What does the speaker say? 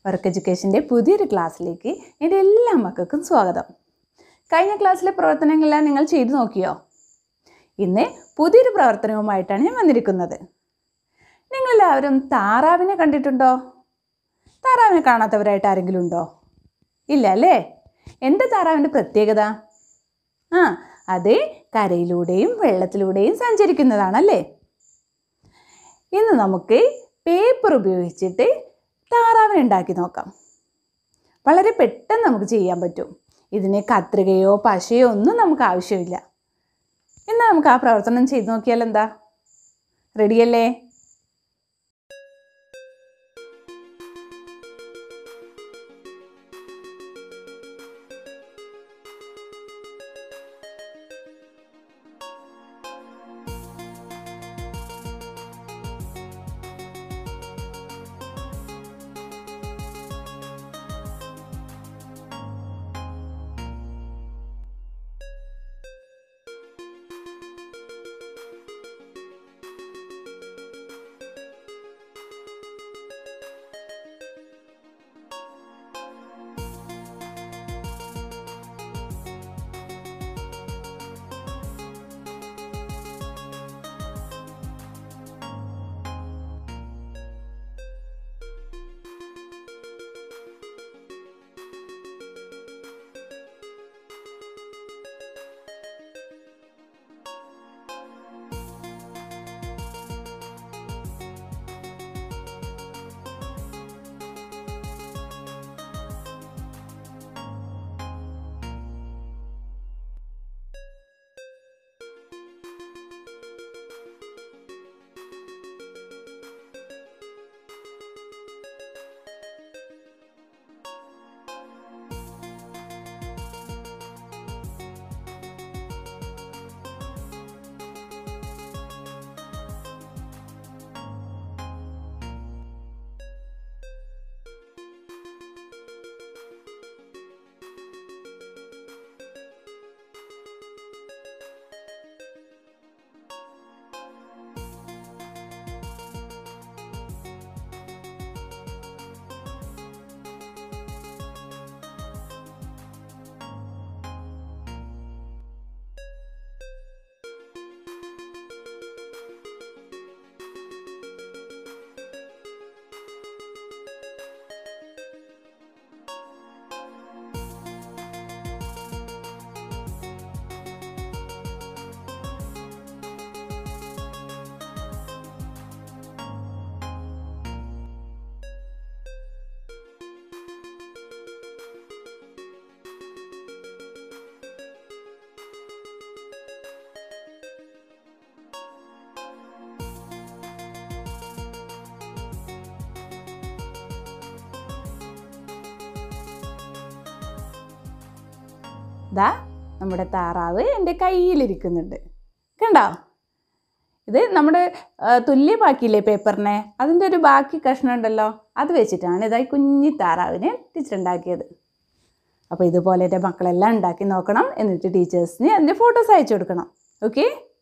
Work എഡ്യൂക്കേഷൻ്റെ പുതിയൊരു ക്ലാസ്സിലേക്ക് എൻ്റെ എല്ലാ മക്കൾക്കും സ്വാഗതം. കഴിഞ്ഞ ക്ലാസ്സിലെ പ്രവർത്തനങ്ങളെല്ലാം നിങ്ങൾ ചെയ്തു നോക്കിയോ? ഇന്ന് പുതിയൊരു പ്രവർത്തനവുമായിട്ടാണ് ഞാൻ വന്നിരിക്കുന്നത്. നിങ്ങളെല്ലാവരും താറാവിനെ കണ്ടിട്ടുണ്ടോ? താറാവിനെ കാണാത്തവരായിട്ട് ആരെങ്കിലും ഉണ്ടോ? ഇല്ല അല്ലേ? എന്താ താറാവിൻ്റെ പ്രത്യേകത? അത് കരയിലൂടെയും വെള്ളത്തിലൂടെയും സഞ്ചരിക്കുന്നതാണല്ലേ. ഇന്ന് നമുക്ക് പേപ്പർ ഉപയോഗിച്ചിട്ട് താറാവിനെ ഉണ്ടാക്കി നോക്കാം. വളരെ പെട്ടെന്ന് നമുക്ക് ചെയ്യാൻ പറ്റും. ഇതിന് കത്രികയോ പശയോ ഒന്നും നമുക്ക് ആവശ്യമില്ല. എന്നാൽ നമുക്ക് ആ പ്രവർത്തനം ചെയ്ത് നോക്കിയാൽ എന്താ? റെഡിയല്ലേ? ദാ നമ്മുടെ താറാവ് എൻ്റെ കയ്യിലിരിക്കുന്നുണ്ട്. കണ്ടോ? ഇത് നമ്മുടെ തുല്യമാക്കിയില്ലേ പേപ്പറിനെ? അതിൻ്റെ ഒരു ബാക്കി കഷ്ണം ഉണ്ടല്ലോ, അത് വെച്ചിട്ടാണ് ഇതായി കുഞ്ഞി താറാവിനെ ടീച്ചർ ഉണ്ടാക്കിയത്. അപ്പോൾ ഇതുപോലെ എൻ്റെ മക്കളെല്ലാം ഉണ്ടാക്കി നോക്കണം. എന്നിട്ട് ടീച്ചേഴ്സിന് അതിൻ്റെ ഫോട്ടോസ് അയച്ചു കൊടുക്കണം. ഓക്കെ?